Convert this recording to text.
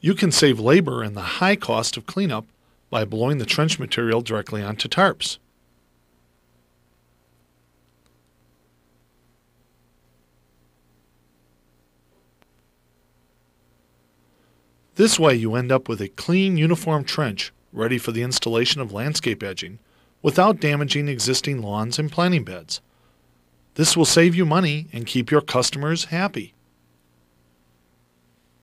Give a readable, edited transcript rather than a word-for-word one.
You can save labor and the high cost of cleanup by blowing the trench material directly onto tarps. This way you end up with a clean, uniform trench ready for the installation of landscape edging without damaging existing lawns and planting beds. This will save you money and keep your customers happy.